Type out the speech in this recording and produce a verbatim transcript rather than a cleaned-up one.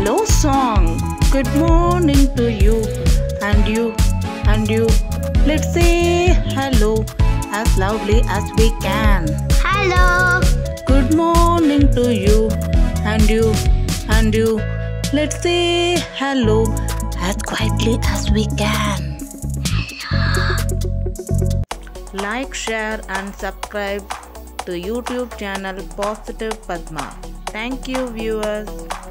hello song. Good morning to you and you and you. Let's say hello as loudly as we can. Hello. Good morning to you and you and you. Let's say hello as quietly as we can. Like, share and subscribe to YouTube channel Positive Padma. Thank you viewers.